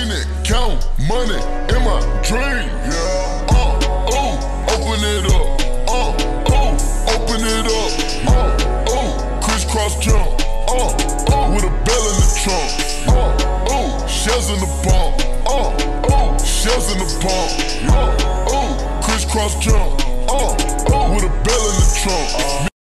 Leaning, count money in my dream. Yeah. Open it up. Open it up. Crisscross jump. With a bell in the trunk. Shells in the pump. Shells in the pump. Crisscross jump. With a bell in the trunk.